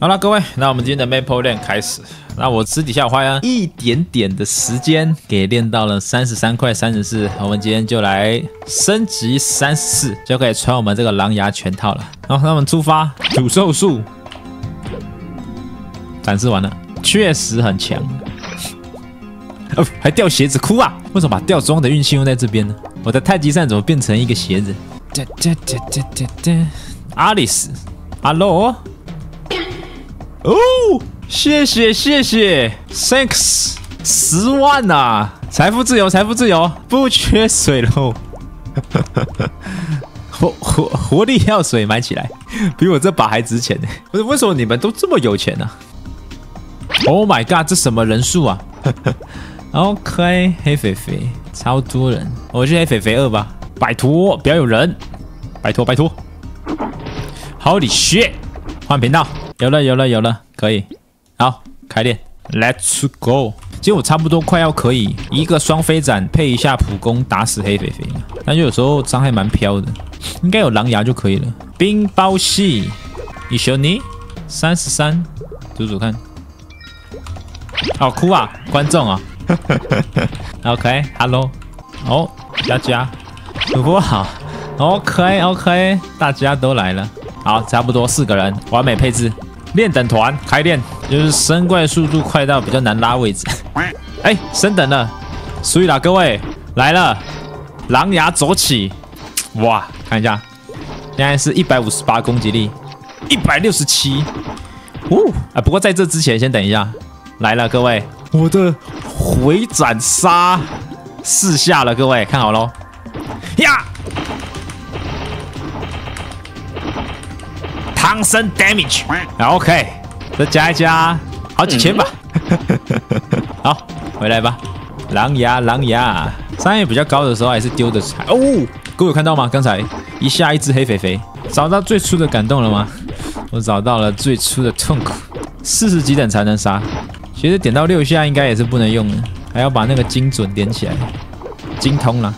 好了，各位，那我们今天的 Maple 练开始。那我私底下花了一点点的时间，给练到了33块34。我们今天就来升级34，就可以穿我们这个狼牙全套了。好，那我们出发，诅咒术展示完了，确实很强。还掉鞋子，哭啊！为什么把掉装的运气用在这边呢？我的太极扇怎么变成一个鞋子？阿里斯 ，Hello。哦，谢谢谢谢 ，Thanks， 10万啊！财富自由，财富自由，不缺水喽。活力药水买起来，比我这把还值钱呢。不是，为什么你们都这么有钱呢？Oh my god， 这什么人数啊？OK， 黑肥肥，超多人，我去黑肥肥2吧。拜托，不要有人，拜托拜托。Holy shit， 换频道。有了，可以，好，开练 ，Let's go。其实我差不多快要可以一个双飞斩配一下普攻打死黑肥肥了，但有时候伤害蛮飘的，应该有狼牙就可以了。冰包系，一緒に33，数看。好哭啊，观众啊。OK，Hello， 哦，佳佳，主播好 ，OK， 大家都来了，好，差不多4个人，完美配置。练等团开练，就是升怪速度快到比较难拉位置。哎，升等了，所以啦，各位来了，狼牙走起！哇，看一下，现在是158攻击力，167。不过在这之前先等一下，来了，各位，我的回斩杀4下了，各位看好咯。呀！汤生 damage， OK， 再加一加，好几千吧。好，回来吧。狼牙，伤害比较高的时候还是丢的彩哦。各位有看到吗？刚才一下一只黑肥肥，找到最初的感动了吗？我找到了最初的痛苦。40几等才能杀，其实点到6下应该也是不能用的，还要把那个精准点起来，精通了。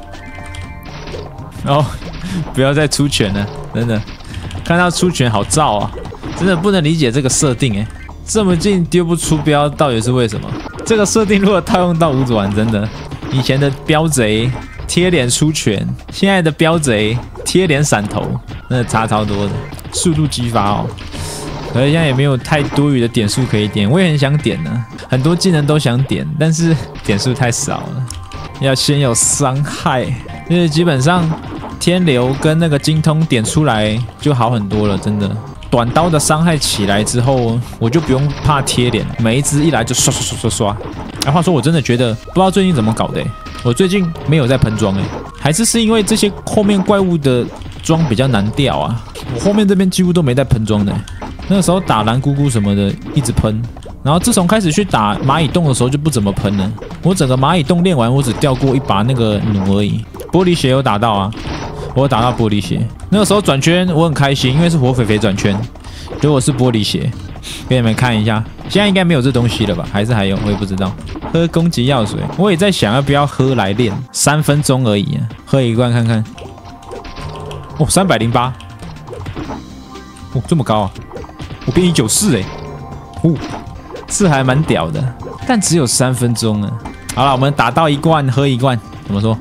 哦，不要再出拳了，真的。看到出拳好燥啊，真的不能理解这个设定哎，这么近丢不出镖，到底是为什么？这个设定如果套用到五转，真的，以前的镖贼贴脸出拳，现在的镖贼贴脸闪头，真的差超多的，速度激发哦。可是现在也没有太多余的点数可以点，我也很想点呢，很多技能都想点，但是点数太少了，要先有伤害，就是基本上。天流跟那个精通点出来就好很多了，真的。短刀的伤害起来之后，我就不用怕贴脸，每一只一来就刷。话说我真的觉得，不知道最近怎么搞的我最近没有在喷装还是因为这些后面怪物的装比较难掉啊。我后面这边几乎都没在喷装的那个时候打蓝姑姑什么的一直喷，然后自从开始去打蚂蚁洞的时候就不怎么喷了。我整个蚂蚁洞练完，我只掉过一把那个弩而已。玻璃鞋有打到啊。我有打到玻璃鞋，那个时候转圈我很开心，因为是活肥肥转圈，结果是玻璃鞋，给你们看一下。现在应该没有这东西了吧？还是还有？我也不知道。喝攻击药水，我也在想要不要喝来练，3分钟而已喝一罐看看。哦，308，哦这么高啊！我变194是还蛮屌的，但只有3分钟啊。好了，我们打到1罐喝1罐，怎么说？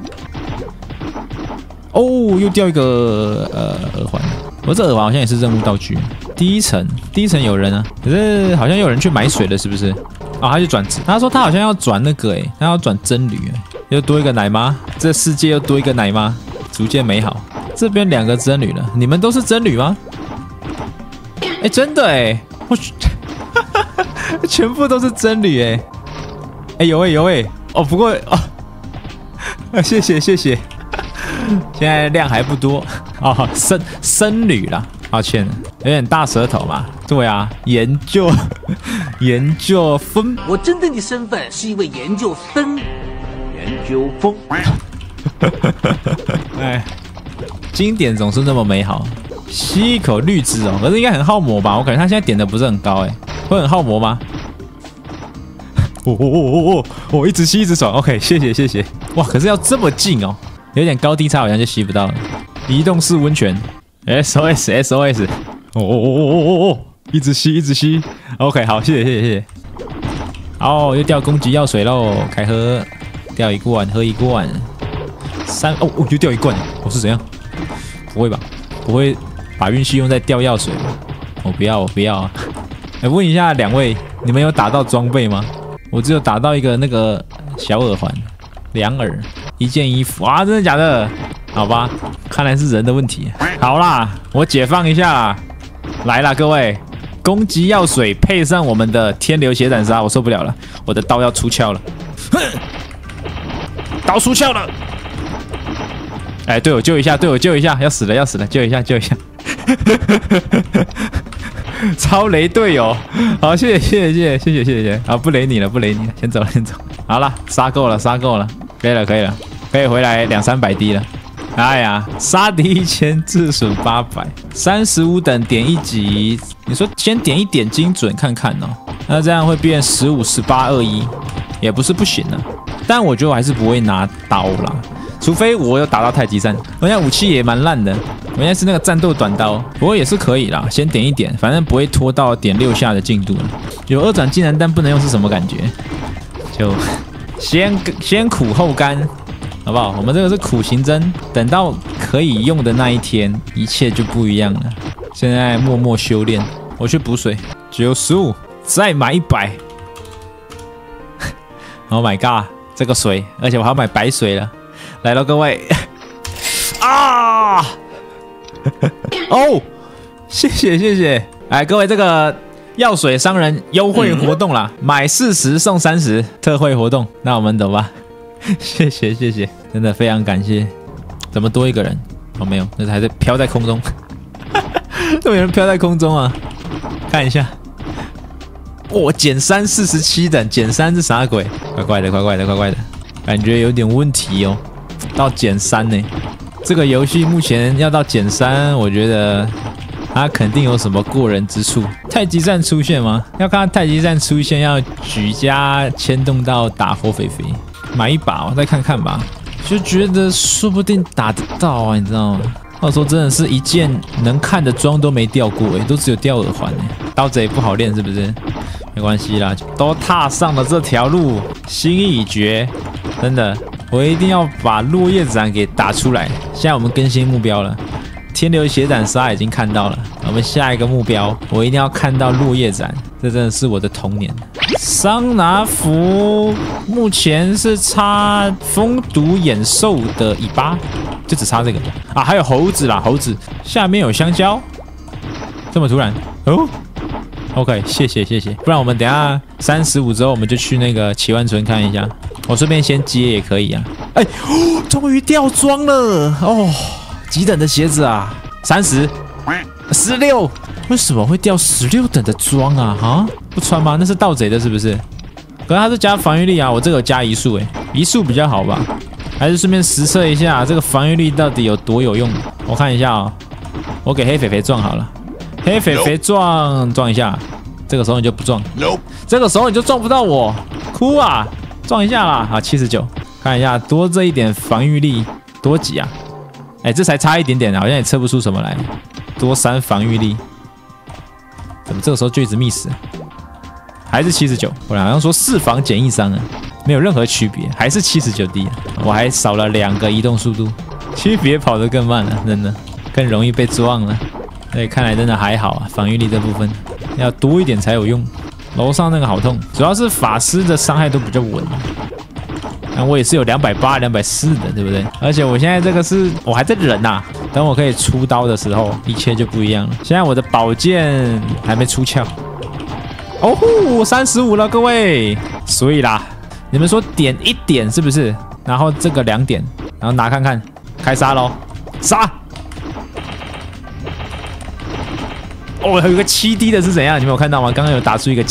哦，又掉一个耳环，我这耳环好像也是任务道具。第一层有人啊，可是好像有人去买水了，是不是？哦，他去转职，他说他好像要转那个他要转真驴又多一个奶妈，这世界又多一个奶妈，逐渐美好。这边2个真驴了，你们都是真驴吗？真的我全部都是真驴有哦，不过哦，谢谢。现在量还不多哦，僧侣啦，抱歉，有点大舌头嘛。对啊，研究风。 我真正的身份是一位研究僧，研究风。 经典总是那么美好。吸一口绿汁哦，可是应该很耗魔吧？我感觉他现在点的不是很高会很耗魔吗？一直吸一直爽。OK， 谢谢。哇，可是要这么近哦。有点高低差，好像就吸不到了。移动式温泉 ，SOS， 一直吸，一直吸。OK， 好，谢谢，谢谢，谢谢。哦，又掉攻击药水喽，开喝，掉一罐，喝一罐。哦，又掉一罐，我是怎样？不会吧？不会把运气用在掉药水吧？我不要，我不要啊！哎，问一下两位，你们有打到装备吗？我只有打到一个那个小耳环、2耳、1件衣服啊！真的假的？好吧，看来是人的问题。好啦，我解放一下啦，来啦，各位，攻击药水配上我们的天流血斩杀，我受不了了，我的刀要出鞘了，哼，刀出鞘了。哎，队友救一下，队友救一下，要死了，要死了，救一下，救一下。超雷队友，好，谢谢，谢谢，谢谢，谢谢，谢谢。好，不雷你了，不雷你了，先走了，先走。好了，杀够了，杀够了，可以了，可以了，可以回来200-300滴了。哎呀，杀敌1000，自损800，35等点1级。你说先点一点精准看看哦，那这样会变15、18、21，也不是不行啊。但我觉得我还是不会拿刀啦。除非我有打到太极战，我现在武器也蛮烂的，我现在是那个战斗短刀，不过也是可以啦，先点一点，反正不会拖到点6下的进度了。有2转技能但不能用是什么感觉？就先苦后甘，好不好？我们这个是苦行僧，等到可以用的那一天，一切就不一样了。现在默默修炼，我去补水，95，再买100。Oh my god， 这个水，而且我还要买白水了。来了，各位啊！哦，谢谢谢谢，哎，各位，这个药水商人优惠活动啦，买40送30特惠活动，那我们走吧。谢谢谢谢，真的非常感谢。怎么多一个人？哦，没有，那是还在飘在空中。怎么有人飘在空中啊？看一下，哦，减3 47等，减3是啥鬼？怪怪的，怪怪的，怪怪的，感觉有点问题哦。到减3呢，这个游戏目前要到减3，我觉得它肯定有什么过人之处。太极战出现吗？要看到太极战出现，要举家牵动到打火肥肥，买一把我再看看吧。就觉得说不定打得到啊，你知道吗？到时候真的是一件能看的装都没掉过哎，都只有掉耳环哎，刀子也不好练是不是？没关系啦，都踏上了这条路，心意已决，真的。我一定要把落叶斩给打出来。现在我们更新目标了，天流血斩杀已经看到了。我们下一个目标，我一定要看到落叶斩，这真的是我的童年。桑拿服目前是差风毒眼兽的尾巴，就只差这个啊，还有猴子啦，猴子下面有香蕉，这么突然哦。OK， 谢谢谢谢，不然我们等一下35之后我们就去那个奇幻村看一下。我顺便先接也可以啊！哎，终于掉装了哦！几等的鞋子啊？30、16，为什么会掉16等的装啊？啊，不穿吗？那是盗贼的，是不是？可是它是加防御力啊，我这个有加移速，哎，移速比较好吧？还是顺便实测一下这个防御力到底有多有用？我看一下啊，我给黑肥肥撞好了，黑肥肥撞一下，这个时候你就不撞，这个时候你就撞不到我，哭啊！撞一下啦，好79，看一下多这一点防御力多几啊？哎，这才差一点点，好像也测不出什么来。多3防御力，怎么这个时候就一直 miss？ 还是79，我好像说4防减1伤啊，没有任何区别，还是79滴，我还少了2个移动速度，区别跑得更慢了，真的更容易被撞了。所以看来真的还好啊，防御力这部分要多一点才有用。楼上那个好痛，主要是法师的伤害都比较稳。但我也是有280、240的，对不对？而且我现在这个是我还在忍呐，等我可以出刀的时候，一切就不一样了。现在我的宝剑还没出鞘。哦呼，35了，各位。所以啦，你们说点1点是不是？然后这个2点，然后拿看看，开杀喽，杀！哦，还有一个7D 的是怎样？你们有看到吗？刚刚有打出一个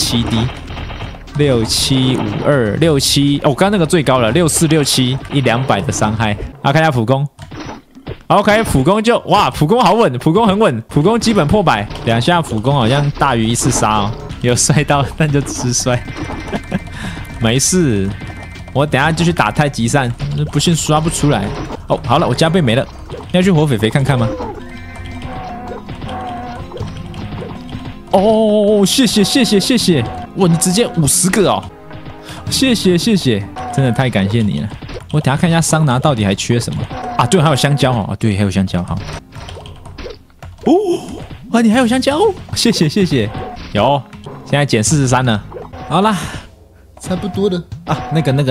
7D，675267，哦，刚刚那个最高了，6467，100-200的伤害。啊，看一下普攻 ，OK， 普攻就哇，普攻好稳，普攻很稳，普攻基本破100，2下普攻好像大于1次杀哦，有摔到，但就只是摔，没事，我等一下就去打太极扇，不信刷不出来。哦，好了，我加倍没了，要去活肥肥看看吗？ 哦，谢谢！哇，你直接50个哦，谢谢，真的太感谢你了。我等下看一下桑拿到底还缺什么啊？对，还有香蕉哦，对，还有香蕉好。哦，啊，你还有香蕉？谢谢，有，现在减43了。好啦， 差不多了啊，那个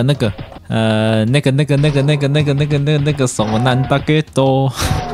什么难大概都，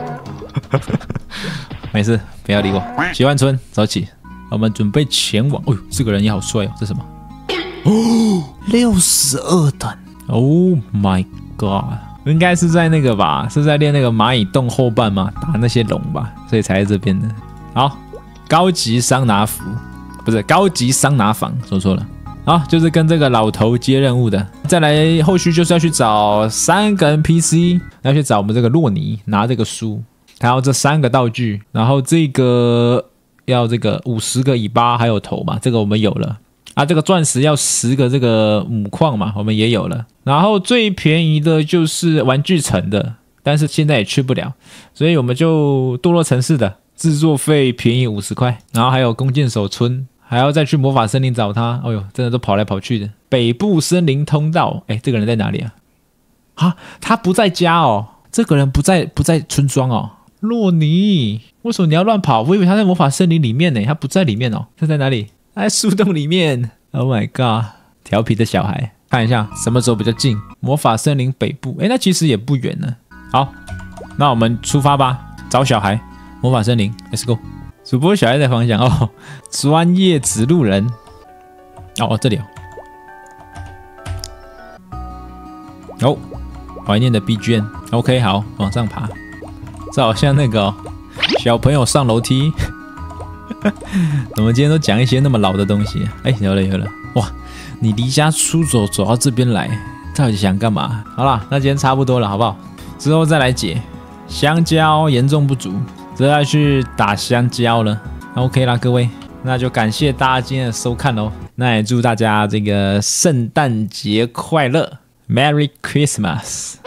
没事，不要理我。喜欢村走起，我们准备前往。哦，这个人也好帅哦，这什么？哦，62等。Oh my god！ 应该是在那个吧，是在练那个蚂蚁洞后半吗？打那些龙吧，所以才在这边的。好，高级桑拿服，不是高级桑拿房，说错了。好，就是跟这个老头接任务的。再来，后续就是要去找3个 NPC， 要去找我们这个洛尼拿这个书，还有这3个道具，然后这个要这个50个尾巴还有头嘛，这个我们有了。啊，这个钻石要10个这个母矿嘛，我们也有了。然后最便宜的就是玩具城的，但是现在也去不了，所以我们就堕落城市的制作费便宜50块，然后还有弓箭手村，还要再去魔法森林找他。哎呦，真的都跑来跑去的。北部森林通道，哎，这个人在哪里啊？啊，他不在家哦，这个人不在村庄哦。洛尼，为什么你要乱跑？我以为他在魔法森林里面呢，他不在里面哦，他在哪里？他在树洞里面。Oh my god， 调皮的小孩，看一下什么时候比较近。魔法森林北部，哎，那其实也不远呢。好，那我们出发吧，找小孩。魔法森林 ，Let's go。主播小孩在方向哦，专业指路人。哦，这里哦。哦，怀念的 BGM。OK， 好，往上爬。这好像那个、哦、小朋友上楼梯。我们今天都讲一些那么老的东西。哎，有了！哇，你离家出走走到这边来，到底想干嘛？好啦，那今天差不多了，好不好？之后再来解。香蕉严重不足，这要去打香蕉了。OK 啦，各位，那就感谢大家今天的收看喽。那也祝大家这个圣诞节快乐 ，Merry Christmas。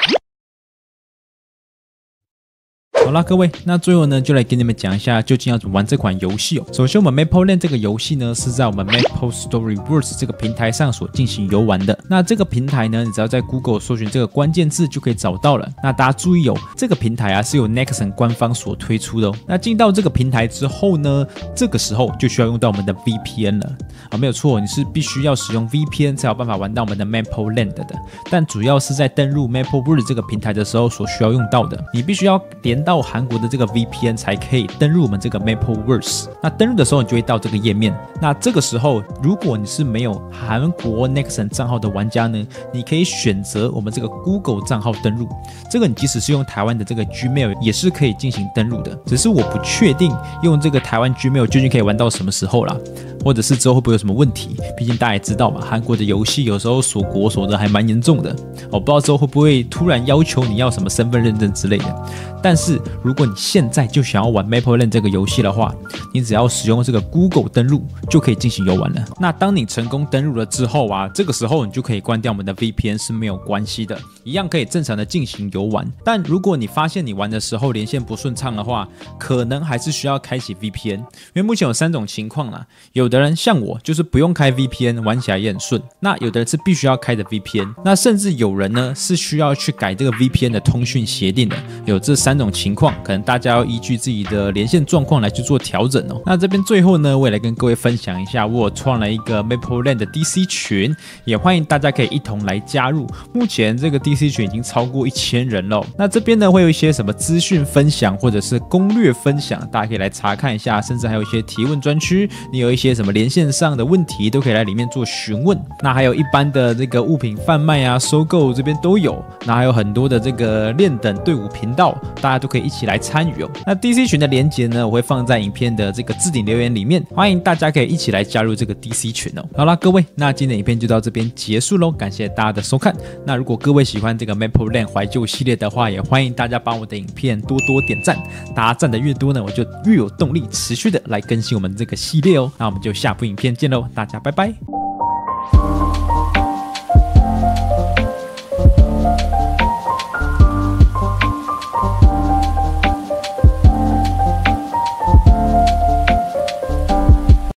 好啦，各位，那最后呢，就来给你们讲一下究竟要怎么玩这款游戏哦。首先，我们 MapleLand 这个游戏呢，是在我们 MapleStoryWorks 这个平台上所进行游玩的。那这个平台呢，你只要在 Google 搜寻这个关键字就可以找到了。那大家注意哦，这个平台啊是由 Nexon 官方所推出的哦。那进到这个平台之后呢，这个时候就需要用到我们的 VPN 了啊，没有错，你是必须要使用 VPN 才有办法玩到我们的 MapleLand 的。但主要是在登入 MapleWorks 这个平台的时候所需要用到的，你必须要连到韩国的这个 VPN 才可以登入我们这个 MapleWorks。那登入的时候，你就会到这个页面。那这个时候，如果你是没有韩国 Nexon 账号的玩家呢，你可以选择我们这个 Google 账号登入。这个你即使是用台湾的这个 Gmail 也是可以进行登入的，只是我不确定用这个台湾 Gmail 究竟可以玩到什么时候啦，或者是之后会不会有什么问题？毕竟大家也知道嘛，韩国的游戏有时候锁国锁的还蛮严重的。我不知道之后会不会突然要求你要什么身份认证之类的。但是如果你现在就想要玩 MapleLand 这个游戏的话，你只要使用这个 Google 登录就可以进行游玩了。那当你成功登录了之后啊，这个时候你就可以关掉我们的 VPN 是没有关系的，一样可以正常的进行游玩。但如果你发现你玩的时候连线不顺畅的话，可能还是需要开启 VPN， 因为目前有3种情况啦。有的人像我就是不用开 VPN 玩起来也很顺，那有的人是必须要开的 VPN， 那甚至有人呢是需要去改这个 VPN 的通讯协定的。有这3种情况，可能大家要依据自己的连线状况来去做调整哦。那这边最后呢，我也来跟各位分享一下，我有创了一个 MapleLand 的 DC 群，也欢迎大家可以一同来加入。目前这个 DC 群已经超过1000人了。那这边呢会有一些什么资讯分享或者是攻略分享，大家可以来查看一下，甚至还有一些提问专区，你有一些什么连线上的问题都可以来里面做询问。那还有一般的这个物品贩卖啊、收购这边都有。那还有很多的这个练等队伍频道，大家都可以一起来参与哦。那 DC 群的连结呢，我会放在影片的这个置顶留言里面，欢迎大家可以一起来加入这个 DC 群哦。好啦，各位，那今天的影片就到这边结束喽，感谢大家的收看。那如果各位喜欢这个 MapleLand 怀旧系列的话，也欢迎大家帮我的影片多多点赞，大家赞的越多呢，我就越有动力持续的来更新我们这个系列哦。那我们就下部影片见喽，大家拜拜。